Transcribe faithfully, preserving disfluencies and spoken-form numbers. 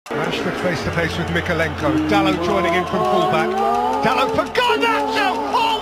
Rashford face to face with Mikalenko. Dalot joining in from fullback. Dalot for Garnacho! Oh!